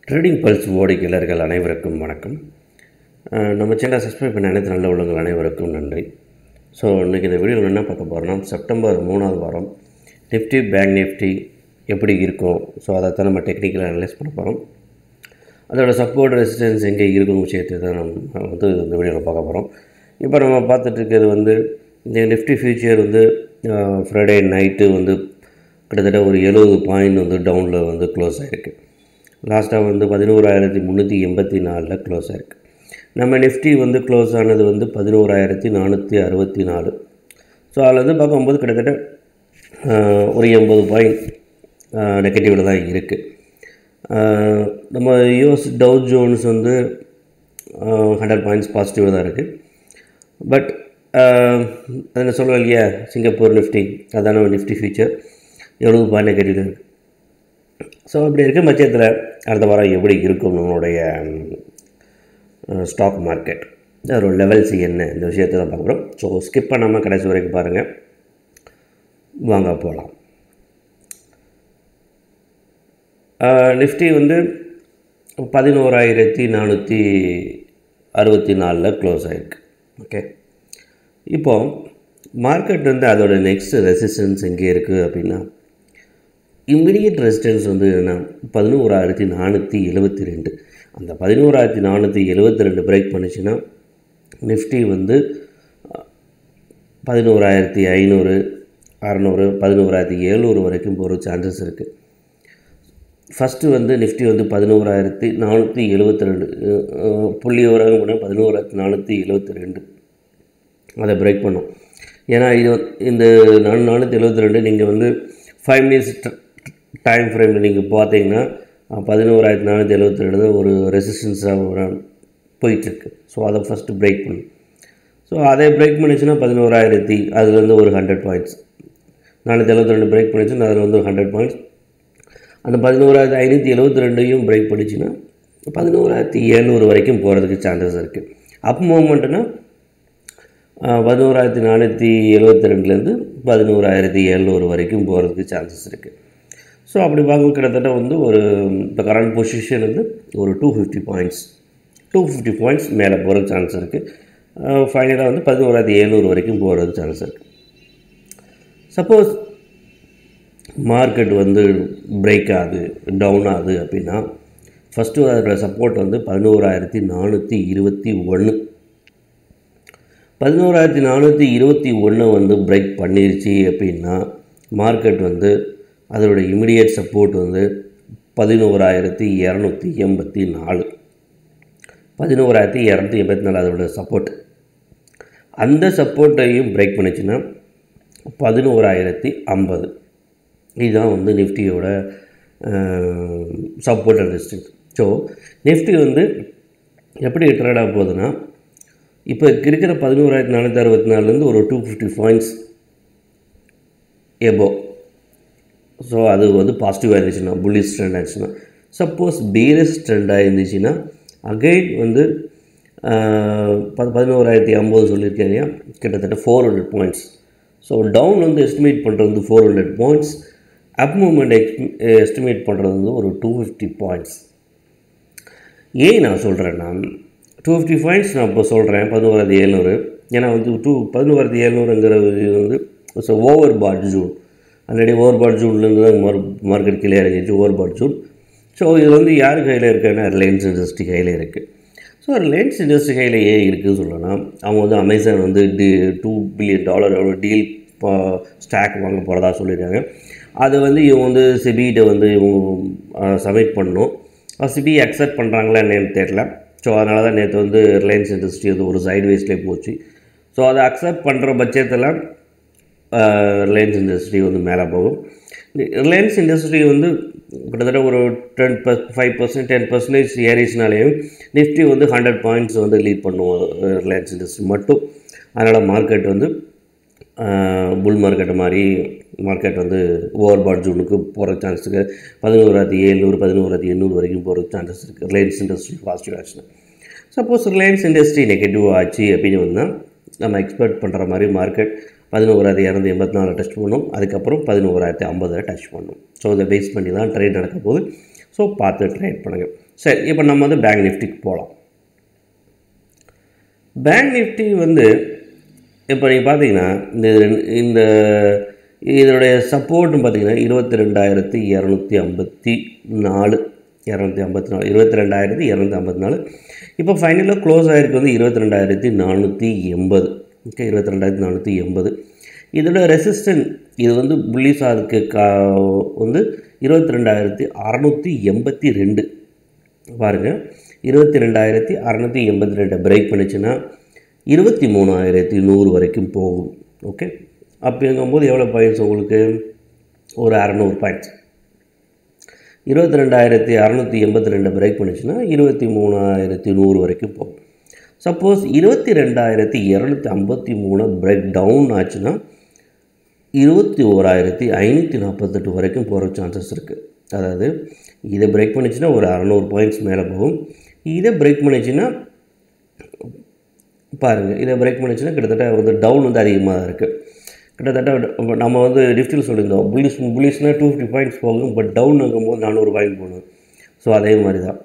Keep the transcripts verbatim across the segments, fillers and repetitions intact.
Trading pulse ஓடிக்கையாளர்கள் அனைவருக்கும் வணக்கம். நம்ம சேனலை சப்ஸ்கிரைப் பண்ண அனைத்து நல்ல உள்ளங்கள் அனைவருக்கும் நன்றி. ஸோ இன்றைக்கி இந்த வீடியோவில் என்ன பார்க்க போகிறோம்னா, செப்டம்பர் மூணாவது வாரம் நிஃப்டி பேங்க் நிஃப்டி எப்படி இருக்கும், ஸோ அதைத்தான் நம்ம டெக்னிக்கலாக அனலைஸ் பண்ண போகிறோம். அதோட சப்போர்ட் ரெசிஸ்டன்ஸ் எங்கே இருக்கும் விஷயத்தை தான் நம்ம வந்து இந்த வீடியோவில் பார்க்க போகிறோம். இப்போ நம்ம பார்த்துட்டு இருக்கிறது வந்து இந்த நிஃப்டி ஃபியூச்சர் வந்து ஃப்ரைடே நைட்டு வந்து கிட்டத்தட்ட ஒரு எழுபது பாயிண்ட் வந்து டவுனில் வந்து க்ளோஸ் ஆகிருக்கு. லாஸ்ட்டாக வந்து பதினோராயிரத்தி முந்நூற்றி எண்பத்தி நாலில் க்ளோஸ் ஆகிருக்கு. நம்ம நிஃப்டி வந்து க்ளோஸ் ஆனது வந்து பதினோராயிரத்தி நானூற்றி அறுபத்தி நாலு. ஸோ அதில் வந்து பார்க்கும்போது கிட்டத்தட்ட ஒரு எண்பது பாயிண்ட் நெகட்டிவில் தான் இருக்குது. நம்ம யூஎஸ் டவ் ஜோன்ஸ் வந்து ஹண்ட்ரட் பாயிண்ட்ஸ் பாசிட்டிவாக தான் இருக்குது. பட் அதில் சொல்லுவோம் இல்லையா, சிங்கப்பூர் நிஃப்டி அதான நிஃப்டி ஃபியூச்சர் எவ்வளவு பாயிண்ட் நெகட்டிவ் இருக்குது. ஸோ அப்படி இருக்க பட்சத்தில் அடுத்த வாரம் எப்படி இருக்கும் நம்மளுடைய ஸ்டாக் மார்க்கெட், அதோட லெவல்ஸ் என்ன, இந்த விஷயத்தை தான் பார்க்குறோம். ஸோ ஸ்கிப் பண்ணாமல் கடைசி வரைக்கும் பாருங்கள். வாங்க போகலாம். நிஃப்டி வந்து பதினோராயிரத்தி நானூற்றி அறுபத்தி நாலில் க்ளோஸ் ஆகிருக்கு. ஓகே, இப்போது மார்க்கெட் வந்து அதோட நெக்ஸ்ட் ரெசிஸ்டன்ஸ் எங்கே இருக்குது அப்படின்னா, இம்மிடியட் ரெசிஸ்டன்ஸ் வந்து என்ன, பதினோராயிரத்தி நானூற்றி எழுபத்தி ரெண்டு. அந்த பதினோராயிரத்தி நானூற்றி எழுபத்தி ரெண்டு பிரேக் பண்ணிச்சுன்னா நிஃப்டி வந்து பதினோராயிரத்தி ஐநூறு அறநூறு பதினோராயிரத்தி எழுநூறு வரைக்கும் போகிற சான்சஸ் இருக்குது. ஃபஸ்ட்டு வந்து நிஃப்டி வந்து பதினோராயிரத்தி நானூற்றி எழுபத்தி ரெண்டு புள்ளி வரைக்கும் போனால் பதினோராயிரத்தி நானூற்றி எழுபத்தி ரெண்டு அதை பிரேக் பண்ணும். ஏன்னா இது இந்த நான் நானூற்றி எழுபத்தி ரெண்டு நீங்கள் வந்து ஃபைவ் மினிட்ஸ் டைம் ஃப்ரேமில் நீங்கள் பார்த்தீங்கன்னா பதினோராயிரத்தி நானூற்றி எழுபத்தி ரெண்டு ஒரு ரெசிஸ்டன்ஸாக போயிட்டுருக்கு. ஸோ அதை ஃபஸ்ட்டு பிரேக் பண்ணும். ஸோ அதை பிரேக் பண்ணிச்சுன்னா பதினோராயிரத்தி அதுலேருந்து ஒரு ஹண்ட்ரட் பாயிண்ட்ஸ் நானூற்றி எழுபத்தி ரெண்டு பிரேக் பண்ணிச்சுன்னா அதில் வந்து ஒரு ஹண்ட்ரட் பாயிண்ட்ஸ். அந்த பதினோராயிரத்தி ஐநூற்றி எழுபத்தி ரெண்டையும் பிரேக் பண்ணிச்சுன்னா பதினோராயிரத்தி எழுநூறு வரைக்கும் போகிறதுக்கு சான்சஸ் இருக்குது. அப் மூமெண்ட்டுனா பதினோராயிரத்தி நானூற்றி எழுபத்தி ரெண்டுலேருந்து பதினோராயிரத்தி எழுநூறு வரைக்கும் போகிறதுக்கு சான்சஸ் இருக்குது. ஸோ அப்படி பார்க்க கிட்டத்தட்ட வந்து ஒரு இப்போ கரண்ட் பொசிஷன் வந்து ஒரு two fifty points two fifty points மேலே போகிறதுக்கு சான்ஸ் இருக்குது. ஃபைனலாக வந்து பதினோராயிரத்தி எழுநூறு வரைக்கும் போகிறதுக்கு சான்ஸ் இருக்குது. சப்போஸ் மார்க்கெட் வந்து பிரேக் ஆகுது, டவுன் ஆகுது அப்படின்னா ஃபஸ்ட்டு அதோட சப்போர்ட் வந்து பதினோராயிரத்தி நானூற்றி இருபத்தி ஒன்று பதினோராயிரத்தி நானூற்றி இருபத்தி ஒன்று வந்து பிரேக் பண்ணிருச்சு அப்படின்னா மார்க்கெட் வந்து அதோட இமிடியேட் சப்போர்ட் வந்து பதினோராயிரத்தி இரநூத்தி எண்பத்தி நாலு பதினோராயிரத்தி இரநூத்தி எண்பத்தி நாலு அதோட சப்போர்ட். அந்த சப்போர்ட்டையும் பிரேக் பண்ணிச்சுன்னா பதினோராயிரத்தி ஐம்பது. இதுதான் வந்து நிஃப்டியோட support and resistance. So Nifty வந்து எப்படி ட்ரேட் ஆக போகுதுன்னா, இப்போ இருக்கிற பதினோராயிரத்தி நானூற்றி அறுபத்தி நாலுலேருந்து ஒரு two fifty points above. So அது வந்து பாசிட்டிவாக இருந்துச்சுன்னா, புல்லிஷ் ட்ரெண்ட் ஆச்சுன்னா. சப்போஸ் பீரிஷ் ட்ரெண்டாக இருந்துச்சுன்னா அகைன் வந்து பதினோராயிரத்தி ஐம்பது சொல்லியிருக்கேன் இல்லையா, கிட்டத்தட்ட four hundred points. So down வந்து எஸ்டிமேட் பண்ணுறது வந்து four hundred points, up movement எக்ஸ் எஸ்டிமேட் பண்ணுறது வந்து ஒரு டூ ஃபிஃப்டி பாயிண்ட்ஸ். ஏன் நான் சொல்கிறேன்னா, டூ ஃபிஃப்டி பாயிண்ட்ஸ் நான் இப்போ சொல்கிறேன் பதினோராயிரத்தி எழுநூறு. ஏன்னா வந்து டூ பதினோராயிரத்தி எழுநூறுங்கிற இது வந்து so over bought June, already over bought ஜூன்லேருந்து தான் மார் மார்க்கெட் கீழே இறங்கிச்சு, ஓவர் பாட் ஜூன். ஸோ இது வந்து யார் கையில் இருக்குன்னா ரிலையன்ஸ் இண்டஸ்ட்ரி கையில் இருக்குது. ஸோ ரிலையன்ஸ் இண்டஸ்ட்ரி கையில் ஏன் இருக்குதுன்னு சொல்லலாம், அவங்க வந்து அமேசான் வந்து டி two billion dollar deal stock வாங்க போகிறதா சொல்லியிருக்காங்க. அது வந்து இவங்க வந்து சிபிகிட்ட வந்து இவங்க சப்மிட் பண்ணணும். சிபி அக்செப்ட் பண்ணுறாங்களா என்னன்னு தெரியல. ஸோ அதனால தான் நேற்று வந்து ரிலையன்ஸ் இண்டஸ்ட்ரி வந்து ஒரு சைட் வேஸ்ட்லேயே போச்சு. ஸோ அதை அக்செப்ட் பண்ணுற பட்சத்தில் ரிலையன்ஸ் இண்டஸ்ட்ரி வந்து மேலே போகும். ரிலையன்ஸ் இண்டஸ்ட்ரி வந்து கிட்டத்தட்ட ஒரு ten per five percent ten percentage ஏரிஸ்னாலேயும் நிஃப்டி வந்து ஹண்ட்ரட் பாயிண்ட்ஸ் வந்து லீட் பண்ணுவோம் ரிலையன்ஸ் இண்டஸ்ட்ரி மட்டும். அதனால் மார்க்கெட் வந்து புல் மார்க்கெட்டு மாதிரி மார்க்கெட் வந்து ஓவர் பாட் ஜூனுக்கு போகிற சான்ஸ் இருக்குது. பதினோராயிரத்தி எழுநூறு பதினோராயிரத்தி எண்ணூறு வரைக்கும் போகிற சான்சஸ் இருக்குது ரிலையன்ஸ் இண்டஸ்ட்ரி பாசிட்டிவ் ஆச்சுன்னா. சப்போஸ் ரிலையன்ஸ் இண்டஸ்ட்ரி நெகட்டிவ் ஆச்சு அப்படின்னு வந்தால் நம்ம எக்ஸ்பெக்ட் பண்ணுற மாதிரி மார்க்கெட் பதினோராயிரத்தி இரநூத்தி எண்பத்தி நாலு டச் பண்ணும், அதுக்கப்புறம் பதினோராயிரத்தி ஐம்பதில் டச் பண்ணும். ஸோ இதை பேஸ் பண்ணி தான் ட்ரேட் நடக்க போகுது. ஸோ பார்த்து ட்ரேட் பண்ணுங்கள். சரி, இப்போ நம்ம வந்து பேங்க் நிஃப்டிக்கு போகலாம். பேங்க் நிஃப்டி வந்து இப்போ நீங்கள் பார்த்தீங்கன்னா இந்த இந்த இதனுடைய சப்போர்ட்னு பார்த்தீங்கன்னா இருபத்தி ரெண்டாயிரத்தி இரநூத்தி ஐம்பத்தி நாலு இரநூத்தி ஐம்பத்தி நாலு இருபத்தி ரெண்டாயிரத்தி இரநூத்தி ஐம்பத்தி நாலு இப்போ ஃபைனலாக க்ளோஸ் ஆகிருக்கு வந்து இருபத்தி ரெண்டாயிரத்தி நானூற்றி எண்பது. ஓகே, இருபத்தி ரெண்டாயிரத்தி நானூற்றி எண்பது. இதோட ரெசிஸ்டன்ட் இது வந்து புல்லிஷாக இருக்கு கா வந்து இருபத்தி ரெண்டாயிரத்தி அறநூற்றி எண்பத்தி ரெண்டு பாருங்கள். இருபத்தி ரெண்டாயிரத்தி அறநூற்றி எண்பத்தி ரெண்டை பிரேக் பண்ணிச்சுன்னா இருபத்தி மூணாயிரத்தி நூறு வரைக்கும் போகும். ஓகே, அப்படிங்கும்போது எவ்வளோ பாயிண்ட்ஸ் உங்களுக்கு? ஒரு அறநூறு பாயிண்ட்ஸ். இருபத்தி ரெண்டாயிரத்தி அறநூற்றி எண்பத்தி ரெண்டை பிரேக் பண்ணிச்சுன்னா இருபத்தி மூணாயிரத்தி நூறு வரைக்கும் போகும். சப்போஸ் இருபத்தி ரெண்டாயிரத்தி இரநூத்தி ஐம்பத்தி மூணு பிரேக் டவுன் ஆச்சுன்னா இருபத்தி ஓராயிரத்தி ஐநூற்றி நாற்பத்தெட்டு வரைக்கும் போகிற சான்சஸ் இருக்குது. அதாவது இதை பிரேக் பண்ணிச்சுன்னா ஒரு அறநூறு பாயிண்ட்ஸ் மேலே போகும். இதை பிரேக் பண்ணிச்சுன்னா பாருங்கள், இதை பிரேக் பண்ணிச்சுன்னா கிட்டத்தட்ட வந்து டவுன் வந்து அதிகமாக தான் இருக்குது. கிட்டத்தட்ட நம்ம வந்து நிஃப்டியில் சொல்லியிருந்தோம் புலிஸ் புலிஸ்னால் டூ ஃபிஃப்டி பாயிண்ட்ஸ் போகும், பட் டவுன் ஆகும்போது நானூறு பாயிண்ட் போகணும். ஸோ அதே மாதிரி தான்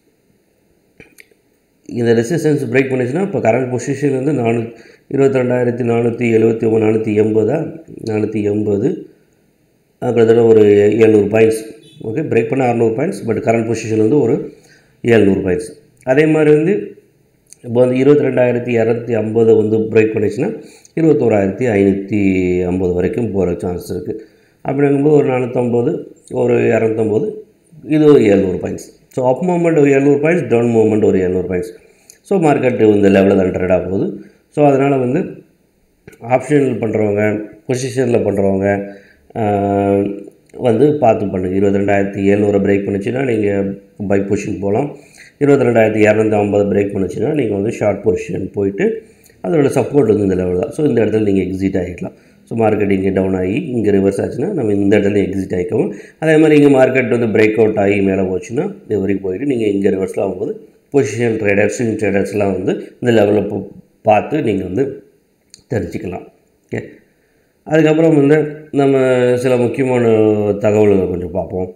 இந்த ரெசிஸ்டன்ஸ் பிரேக் பண்ணிச்சுன்னா இப்போ கரண்ட் பொசிஷன் வந்து நானூ இருபத்தி ரெண்டாயிரத்தி நானூற்றி எழுபத்தி ஒம்பது நானூற்றி எண்பதா நானூற்றி எண்பது கிட்டத்தட்ட ஒரு எழுநூறு பாயிண்ட்ஸ். ஓகே, பிரேக் பண்ண அறநூறு பாயிண்ட்ஸ், பட் கரண்ட் பொசிஷன் வந்து ஒரு எழுநூறு பாயிண்ட்ஸ். அதே மாதிரி வந்து இப்போ வந்து இருபத்தி ரெண்டாயிரத்தி இரநூத்தி ஐம்பது வந்து பிரேக் பண்ணிச்சுன்னா இருபத்தோராயிரத்தி ஐநூற்றி ஐம்பது வரைக்கும் போகிற சான்ஸ் இருக்குது. அப்படிங்கும்போது ஒரு நானூற்றம்பது ஒரு இரநூத்தம்பது இது ஒரு எழுநூறு பாயிண்ட்ஸ். ஸோ அப் மூவ்மெண்ட் ஒரு எழுநூறு பாயிண்ட்ஸ், டவுன் மூவ்மெண்ட் ஒரு எழுநூறு பாயிண்ட்ஸ். ஸோ மார்க்கெட்டு இந்த லெவலில் தான் ட்ரேட் ஆக போகுது. ஸோ அதனால் வந்து ஆப்ஷனில் பண்ணுறவங்க, பொசிஷனில் பண்ணுறவங்க வந்து பார்த்து பண்ணுங்கள். இருபத்தி ரெண்டாயிரத்தி எழுநூறு பிரேக் பண்ணிச்சுன்னா நீங்கள் பை பொசிஷன் போகலாம். இருபத்தி ரெண்டாயிரத்தி இரநூத்தி ஐம்பது பிரேக் பண்ணிச்சுன்னா நீங்கள் வந்து ஷார்ட் பொசிஷன் போயிட்டு அதோட சப்போர்ட் வந்து இந்த லெவல் தான். ஸோ இந்த இடத்துல நீங்கள் எக்ஸிட் ஆகிக்கலாம். ஸோ மார்க்கெட் இங்கே டவுன் ஆகி இங்கே ரிவர்ஸ் ஆச்சுன்னா நம்ம இந்த இடத்துல எக்ஸிட் ஆகிக்கவும். அதே மாதிரி இங்கே மார்க்கெட் வந்து பிரேக் அவுட் ஆகி மேலே போச்சுன்னா இது வரைக்கும் போயிட்டு நீங்கள் இங்கே ரிவர்ஸில் ஆகும்போது பொசிஷன் ட்ரேடர்ஸ் ஸ்விங் ட்ரேடர்ஸ்லாம் வந்து இந்த லெவலில் பார்த்து நீங்கள் வந்து தெரிஞ்சுக்கலாம். ஓகே, அதுக்கப்புறம் வந்து நம்ம சில முக்கியமான தகவல்களை கொஞ்சம் பார்ப்போம்.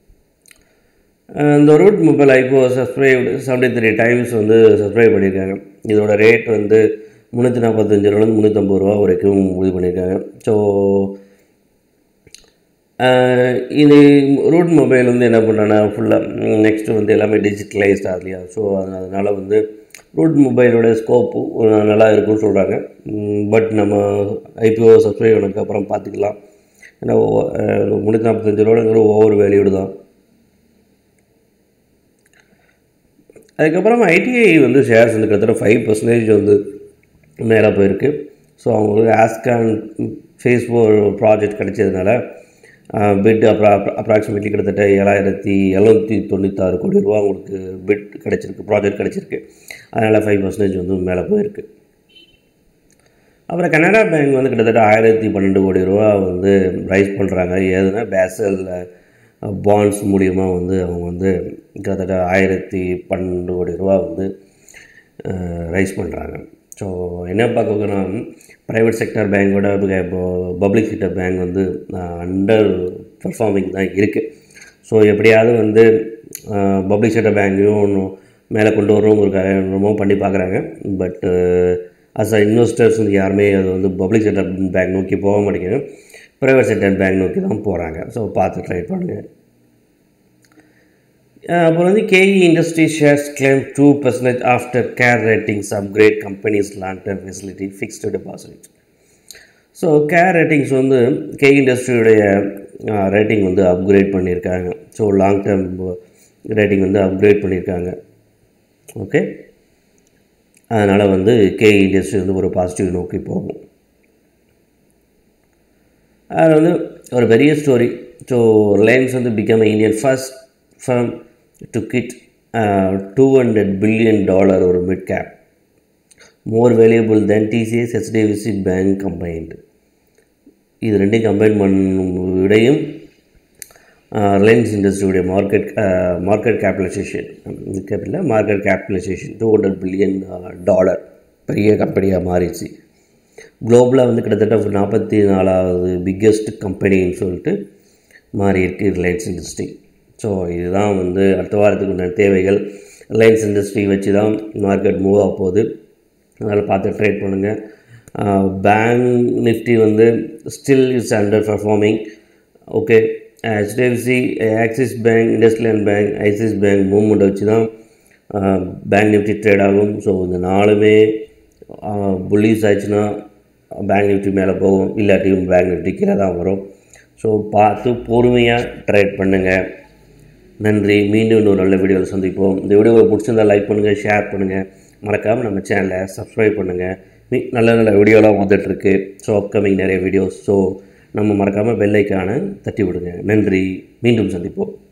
இந்த route mobile IPO subscribed seventy three times வந்து சப்ஸ்கிரைப் பண்ணியிருக்காங்க. இதோட ரேட் வந்து முந்நூற்றி நாற்பத்தஞ்சு ரூபாலேருந்து முந்நூற்றம்பது ரூபா வரைக்கும் முடிவு பண்ணியிருக்காங்க. ஸோ இது ரூட் மொபைல் வந்து என்ன பண்ணுறேன்னா ஃபுல்லாக நெக்ஸ்ட்டு வந்து எல்லாமே டிஜிட்டலைஸ்ட் ஆகலையா. ஸோ அதனால் வந்து ரூட் மொபைலோட ஸ்கோப்பு நல்லா இருக்குன்னு சொல்கிறாங்க. பட் நம்ம ஐபிஓ சப்ஸ்கிரைப் பண்ணதுக்கப்புறம் பார்த்துக்கலாம். ஏன்னா முந்நூற்றி நாற்பத்தஞ்சு ரூபாங்கிற ஓவர் வேல்யூடு தான். அதுக்கப்புறம் ஐடிஐ வந்து ஷேர்ஸ் வந்து கிட்டத்தட்ட ஃபைவ் பர்சன்டேஜ் வந்து மேலே போயிருக்கு. ஸோ அவங்களுக்கு ஆஸ்கான் ஃபேஸ் ஃபோர் ப்ராஜெக்ட் கிடைச்சதுனால பிட் அப்ரா அப்ராக்சிமேட்லி கிட்டத்தட்ட ஏழாயிரத்தி எழுநூற்றி தொண்ணூத்தாறு கோடி ரூபா அவங்களுக்கு பிட் கிடச்சிருக்கு, ப்ராஜெக்ட் கிடச்சிருக்கு. அதனால் ஃபைவ் பர்சன்டேஜ் வந்து மேலே போயிருக்கு. அப்புறம் கனடா பேங்க் வந்து கிட்டத்தட்ட ஆயிரத்தி பன்னெண்டு கோடி ரூபா வந்து ரைஸ் பண்ணுறாங்க. ஏதுன்னா பேசல் பாண்ட்ஸ் மூலியமாக வந்து அவங்க வந்து கிட்டத்தட்ட ஆயிரத்தி பன்னெண்டு கோடி ரூபா வந்து ரைஸ் பண்ணுறாங்க. ஸோ என்ன பார்க்கணுன்னா ப்ரைவேட் செக்டர் பேங்கோட இப்போ பப்ளிக் செக்டர் பேங்க் வந்து அண்டர் பர்ஃபார்மிங் தான் இருக்குது. ஸோ எப்படியாவது வந்து பப்ளிக் செக்டர் பேங்கையும் ஒன்றும் மேலே கொண்டு வரணுங்கிறதுக்காக என்னமோ பண்ணி பார்க்குறாங்க. பட்டு அஸ் அ இன்வெஸ்டர்ஸ் வந்து யாருமே அது வந்து பப்ளிக் செக்டர் பேங்க் நோக்கி போக மாட்டேங்குது, ப்ரைவேட் செக்டர் பேங்க் நோக்கி தான் போகிறாங்க. ஸோ பார்த்து ட்ரை பண்ணுங்கள். அப்புறம் வந்து KE industry shares climb two percentage after care ratings upgrade companies long term facility fixed deposit. So care ratings வந்து கேஇ இண்டஸ்ட்ரியுடைய ரேட்டிங் வந்து அப்கிரேட் பண்ணியிருக்காங்க. ஸோ லாங் டர்ம் ரேட்டிங் வந்து அப்கிரேட் பண்ணியிருக்காங்க. ஓகே, அதனால் வந்து கேஇ இண்டஸ்ட்ரி வந்து ஒரு பாசிட்டிவ் நோக்கி போகும். அதில் வந்து ஒரு பெரிய ஸ்டோரி. ஸோ ரிலையன்ஸ் வந்து become Indian first firm to quit uh, two hundred billion dollar or mid cap, more valuable than T C S, H D F C Bank combined. இது ரெண்டையும் கம்பைன் பண்ணும் விடையும் ரிலையன்ஸ் இண்டஸ்ட்ரியுடைய market market capitalisation கேபிட்டலில் market capitalisation two hundred billion dollar பெரிய கம்பெனியாக மாறிடுச்சு. குளோபலாக வந்து கிட்டத்தட்ட நாற்பத்தி நாலாவது பிக்கெஸ்ட் கம்பெனின்னு சொல்லிட்டு மாறி இருக்குது ரிலையன்ஸ் இண்டஸ்ட்ரி. ஸோ இதுதான் வந்து அடுத்த வாரத்துக்கு உண்டான தேவைகள். ரிலையன்ஸ் இண்டஸ்ட்ரி வச்சு தான் மார்க்கெட் மூவ் ஆக போகுது, அதனால் பார்த்து ட்ரேட் பண்ணுங்கள். பேங்க் நிஃப்டி வந்து still is under performing. Okay, HDFC, Axis bank, industrial bank, ICICI bank மூவ்மெண்ட்டை வச்சு தான் பேங்க் நிஃப்டி ட்ரேட் ஆகும். ஸோ இந்த நாலுமே புல்லிஸ் ஆயிடுச்சுன்னா பேங்க் நிஃப்டி மேலே போகும், இல்லாட்டியும் பேங்க் நிஃப்டி கீழே தான் வரும். ஸோ பார்த்து பொறுமையாக ட்ரேட் பண்ணுங்கள். நன்றி. மீண்டும் இன்னொரு நல்ல வீடியோவில் சந்திப்போம். இந்த வீடியோவை பிடிச்சிருந்தால் லைக் பண்ணுங்கள், ஷேர் பண்ணுங்கள், மறக்காமல் நம்ம சேனலை சப்ஸ்கிரைப் பண்ணுங்கள். மீ நல்ல நல்ல வீடியோலாம் வந்துட்டுருக்கு. ஸோ அப்கமிங் நிறைய வீடியோஸ். ஸோ நம்ம மறக்காமல் பெல் ஐக்கானை தட்டி விடுங்க. நன்றி. மீண்டும் சந்திப்போம்.